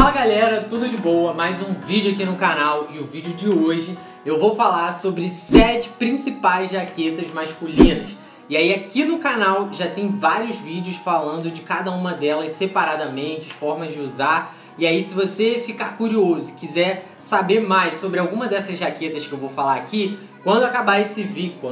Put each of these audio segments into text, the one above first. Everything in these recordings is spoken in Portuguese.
Fala galera, tudo de boa? Mais um vídeo aqui no canal e o vídeo de hoje eu vou falar sobre 7 principais jaquetas masculinas. E aí aqui no canal já tem vários vídeos falando de cada uma delas separadamente, formas de usar. E aí se você ficar curioso, quiser saber mais sobre alguma dessas jaquetas que eu vou falar aqui, quando acabar esse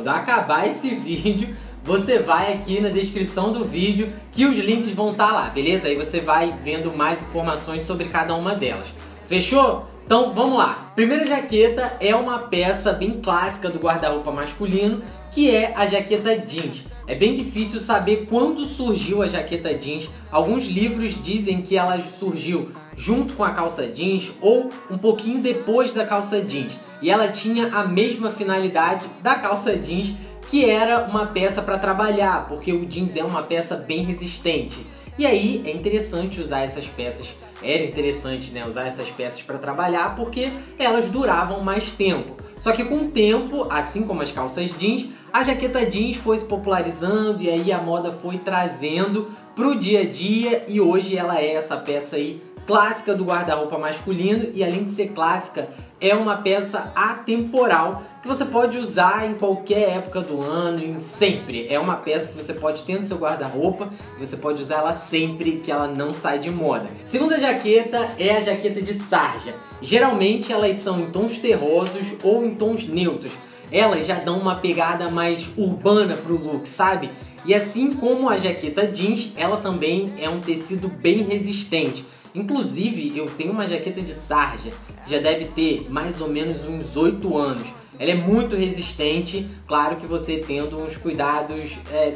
vídeo, você vai aqui na descrição do vídeo que os links vão estar lá, beleza? Aí você vai vendo mais informações sobre cada uma delas. Fechou? Então vamos lá. Primeira jaqueta é uma peça bem clássica do guarda-roupa masculino, que é a jaqueta jeans. É bem difícil saber quando surgiu a jaqueta jeans. Alguns livros dizem que ela surgiu junto com a calça jeans ou um pouquinho depois da calça jeans. E ela tinha a mesma finalidade da calça jeans, que era uma peça para trabalhar, porque o jeans é uma peça bem resistente. E aí é interessante usar essas peças, era interessante, né, usar essas peças para trabalhar, porque elas duravam mais tempo. Só que com o tempo, assim como as calças jeans, a jaqueta jeans foi se popularizando e aí a moda foi trazendo pro dia a dia e hoje ela é essa peça aí clássica do guarda-roupa masculino e além de ser clássica, é uma peça atemporal que você pode usar em qualquer época do ano, em sempre. É uma peça que você pode ter no seu guarda-roupa e você pode usar ela sempre, que ela não sai de moda. Segunda jaqueta é a jaqueta de sarja. Geralmente elas são em tons terrosos ou em tons neutros. Elas já dão uma pegada mais urbana pro look, sabe? E assim como a jaqueta jeans, ela também é um tecido bem resistente. Inclusive, eu tenho uma jaqueta de sarja, que já deve ter mais ou menos uns 8 anos. Ela é muito resistente, claro que você tendo uns cuidados,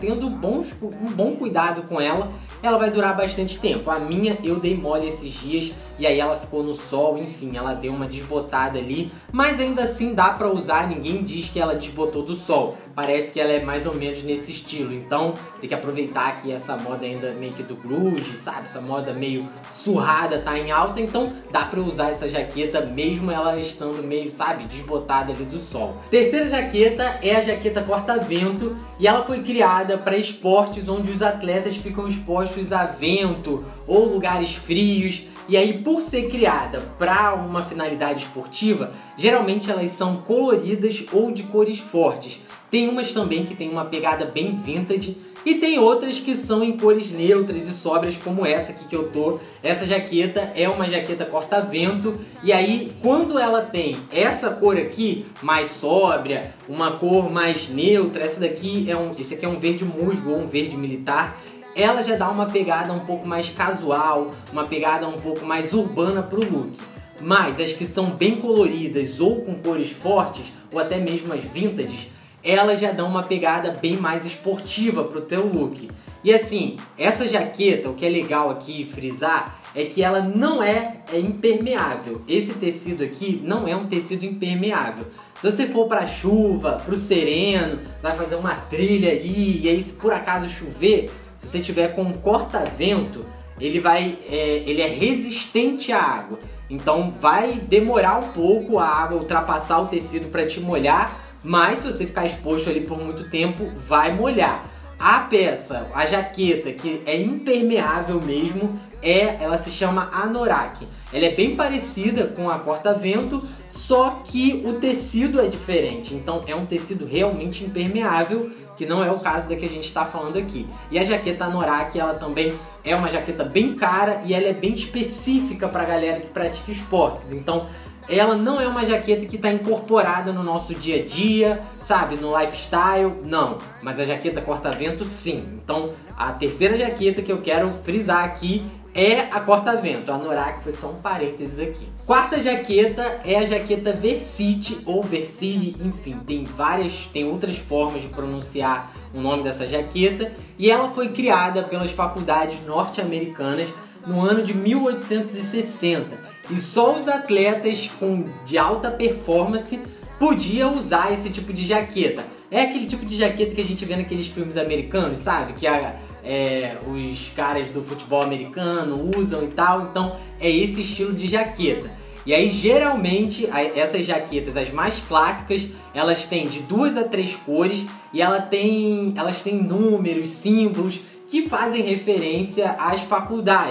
um bom cuidado com ela, ela vai durar bastante tempo. A minha eu dei mole esses dias e aí ela ficou no sol, enfim, ela deu uma desbotada ali, mas ainda assim dá pra usar, ninguém diz que ela desbotou do sol. Parece que ela é mais ou menos nesse estilo, então tem que aproveitar que essa moda ainda meio que do grunge, sabe? Essa moda meio surrada tá em alta, então dá pra usar essa jaqueta mesmo ela estando meio, sabe, desbotada ali do sol. Terceira jaqueta é a jaqueta corta-vento e ela foi criada para esportes onde os atletas ficam expostos a vento ou lugares frios. E aí, por ser criada para uma finalidade esportiva, geralmente elas são coloridas ou de cores fortes. Tem umas também que tem uma pegada bem vintage e tem outras que são em cores neutras e sóbrias como essa aqui que eu tô. Essa jaqueta é uma jaqueta corta-vento e aí quando ela tem essa cor aqui mais sóbria, uma cor mais neutra, esse aqui é um verde musgo ou um verde militar, ela já dá uma pegada um pouco mais casual, uma pegada um pouco mais urbana pro look. Mas as que são bem coloridas ou com cores fortes, ou até mesmo as vintages, elas já dão uma pegada bem mais esportiva pro teu look. E assim, essa jaqueta, o que é legal aqui frisar, é que ela não é impermeável. Esse tecido aqui não é um tecido impermeável. Se você for pra chuva, pro sereno, vai fazer uma trilha aí, e aí se por acaso chover, se você tiver com um corta-vento, ele é resistente à água. Então vai demorar um pouco a água ultrapassar o tecido para te molhar, mas se você ficar exposto ali por muito tempo, vai molhar. A peça, a jaqueta que é impermeável mesmo, ela se chama anorak. Ela é bem parecida com a corta-vento, só que o tecido é diferente. Então é um tecido realmente impermeável, que não é o caso da que a gente está falando aqui. E a jaqueta anorak, ela também é uma jaqueta bem cara e ela é bem específica para a galera que pratica esportes. Então ela não é uma jaqueta que está incorporada no nosso dia a dia, sabe, no lifestyle, não. Mas a jaqueta corta-vento, sim. Então a terceira jaqueta que eu quero frisar aqui é a corta-vento. A anorak foi só um parênteses aqui. Quarta jaqueta é a jaqueta Versite ou Versili, enfim, tem outras formas de pronunciar o nome dessa jaqueta e ela foi criada pelas faculdades norte-americanas no ano de 1860 e só os atletas de alta performance podiam usar esse tipo de jaqueta. É aquele tipo de jaqueta que a gente vê naqueles filmes americanos, sabe? Que os caras do futebol americano usam e tal, então é esse estilo de jaqueta. E aí geralmente essas jaquetas, as mais clássicas, elas têm de 2 a 3 cores e elas têm números, símbolos que fazem referência às faculdades.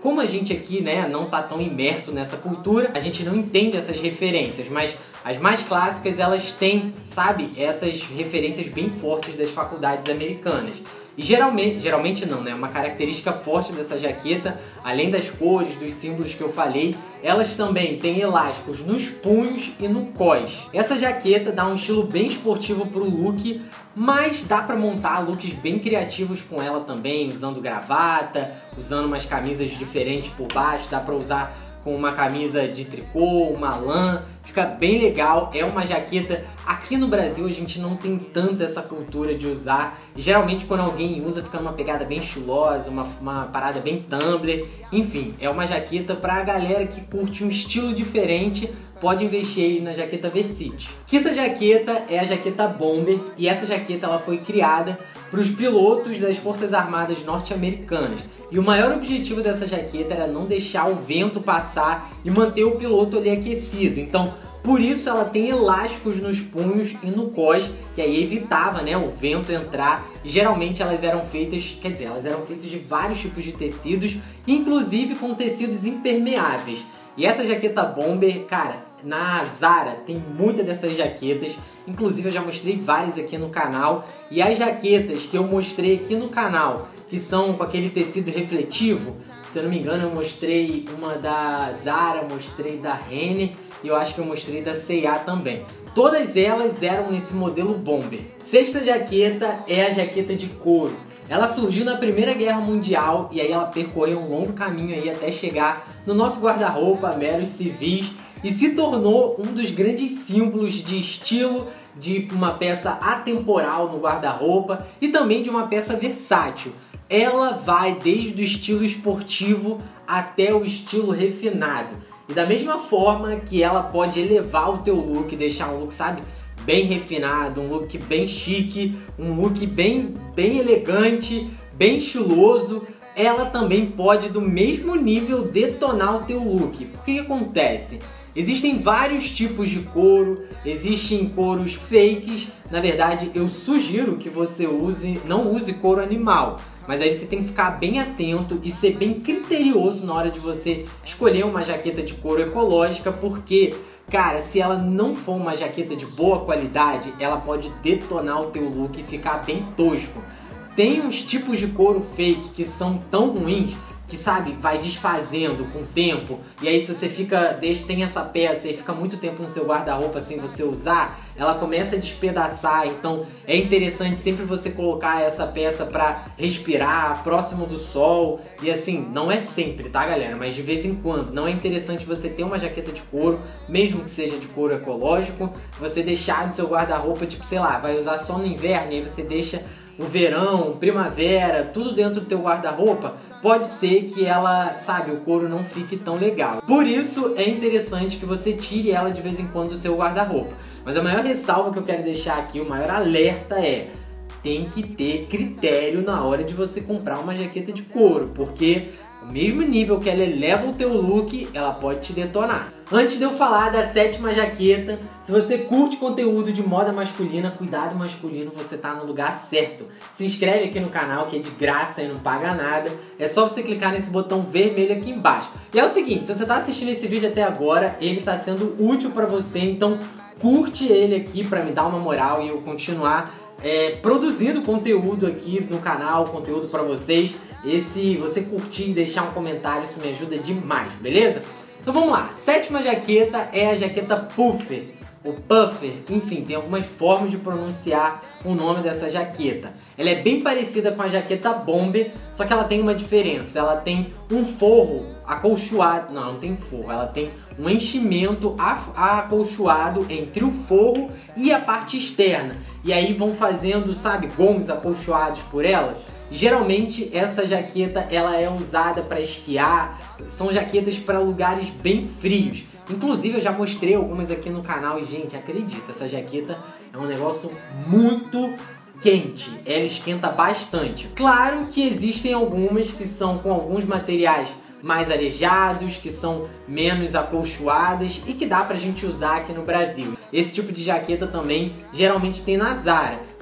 como a gente aqui, né, não tá tão imerso nessa cultura, a gente não entende essas referências, mas as mais clássicas, elas têm, sabe, essas referências bem fortes das faculdades americanas. E geralmente não, né? Uma característica forte dessa jaqueta, além das cores, dos símbolos que eu falei, elas também têm elásticos nos punhos e no cós. Essa jaqueta dá um estilo bem esportivo pro look, mas dá pra montar looks bem criativos com ela também, usando gravata, usando umas camisas diferentes por baixo, dá pra usar com uma camisa de tricô, uma lã, fica bem legal. É uma jaqueta, aqui no Brasil a gente não tem tanta essa cultura de usar, e geralmente quando alguém usa fica numa pegada bem estilosa, uma parada bem Tumblr, enfim, é uma jaqueta pra galera que curte um estilo diferente, pode investir aí na jaqueta Versity. Quinta jaqueta é a jaqueta Bomber, e essa jaqueta ela foi criada para os pilotos das Forças Armadas norte-americanas. E o maior objetivo dessa jaqueta era não deixar o vento passar e manter o piloto ali aquecido. Então, por isso ela tem elásticos nos punhos e no cós, que aí evitava, né, o vento entrar. E geralmente elas eram feitas, elas eram feitas de vários tipos de tecidos, inclusive com tecidos impermeáveis. E essa jaqueta Bomber, cara, na Zara tem muitas dessas jaquetas, inclusive eu já mostrei várias aqui no canal, e as jaquetas que eu mostrei aqui no canal, que são com aquele tecido refletivo, se eu não me engano eu mostrei uma da Zara, mostrei da Renner, e eu acho que eu mostrei da C&A também. Todas elas eram nesse modelo Bomber. Sexta jaqueta é a jaqueta de couro. Ela surgiu na Primeira Guerra Mundial e aí ela percorreu um longo caminho aí até chegar no nosso guarda-roupa, meros civis, e se tornou um dos grandes símbolos de estilo, de uma peça atemporal no guarda-roupa e também de uma peça versátil. Ela vai desde o estilo esportivo até o estilo refinado. E da mesma forma que ela pode elevar o teu look, deixar um look, sabe, bem refinado, um look bem chique, um look bem elegante, bem estiloso, ela também pode do mesmo nível detonar o teu look. Por que acontece? Existem vários tipos de couro, existem couros fakes. Na verdade, eu sugiro que você não use couro animal, mas aí você tem que ficar bem atento e ser bem criterioso na hora de você escolher uma jaqueta de couro ecológica, porque, cara, se ela não for uma jaqueta de boa qualidade, ela pode detonar o teu look e ficar bem tosco. Tem uns tipos de couro fake que são tão ruins que, sabe, vai desfazendo com o tempo, e aí se você tem essa peça e fica muito tempo no seu guarda-roupa sem você usar, ela começa a despedaçar. Então é interessante sempre você colocar essa peça pra respirar, próximo do sol, e assim, não é sempre, tá galera, mas de vez em quando, não é interessante você ter uma jaqueta de couro, mesmo que seja de couro ecológico, você deixar no seu guarda-roupa, tipo, sei lá, vai usar só no inverno, e aí você deixa o verão, primavera, tudo dentro do teu guarda-roupa, pode ser que ela, sabe, o couro não fique tão legal. Por isso é interessante que você tire ela de vez em quando do seu guarda-roupa. Mas a maior ressalva que eu quero deixar aqui, o maior alerta é: tem que ter critério na hora de você comprar uma jaqueta de couro, porque o mesmo nível que ela eleva o teu look, ela pode te detonar. Antes de eu falar da sétima jaqueta, se você curte conteúdo de moda masculina, cuidado masculino, você tá no lugar certo. Se inscreve aqui no canal, que é de graça e não paga nada. É só você clicar nesse botão vermelho aqui embaixo. E é o seguinte, se você tá assistindo esse vídeo até agora, ele tá sendo útil pra você, então curte ele aqui pra me dar uma moral e eu continuar produzindo conteúdo aqui no canal, conteúdo pra vocês. Se você curtir e deixar um comentário, isso me ajuda demais, beleza? Então vamos lá, sétima jaqueta é a jaqueta Puffer, ou Puffer, enfim, tem algumas formas de pronunciar o nome dessa jaqueta. Ela é bem parecida com a jaqueta Bomber, só que ela tem uma diferença, ela tem um forro acolchoado, não tem forro, ela tem um enchimento acolchoado entre o forro e a parte externa, e aí vão fazendo, sabe, gomos acolchoados por ela. Geralmente essa jaqueta ela é usada para esquiar, são jaquetas para lugares bem frios. Inclusive eu já mostrei algumas aqui no canal e, gente, acredita, essa jaqueta é um negócio muito quente, ela esquenta bastante. Claro que existem algumas que são com alguns materiais mais arejados, que são menos acolchoadas e que dá pra gente usar aqui no Brasil. Esse tipo de jaqueta também geralmente tem na Zara. Se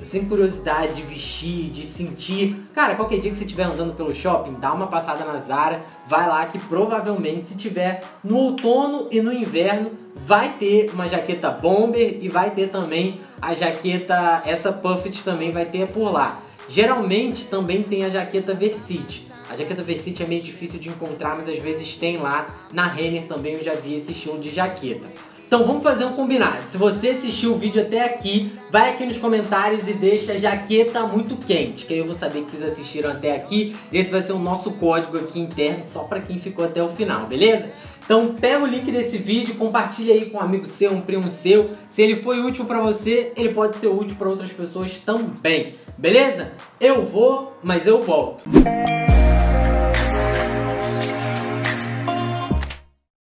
sem curiosidade de vestir, de sentir, cara, qualquer dia que você estiver andando pelo shopping, dá uma passada na Zara, vai lá que provavelmente se tiver no outono e no inverno, vai ter uma jaqueta bomber e vai ter também a jaqueta, essa Puffed também vai ter por lá. Geralmente também tem a jaqueta Versace. A jaqueta Versace é meio difícil de encontrar, mas às vezes tem lá. Na Renner também eu já vi esse estilo de jaqueta. Então vamos fazer um combinado. Se você assistiu o vídeo até aqui, vai aqui nos comentários e deixa jaqueta muito quente, que aí eu vou saber que vocês assistiram até aqui. Esse vai ser o nosso código aqui interno, só para quem ficou até o final, beleza? Então pega o link desse vídeo, compartilha aí com um amigo seu, um primo seu. Se ele foi útil para você, ele pode ser útil para outras pessoas também, beleza? Eu vou, mas eu volto.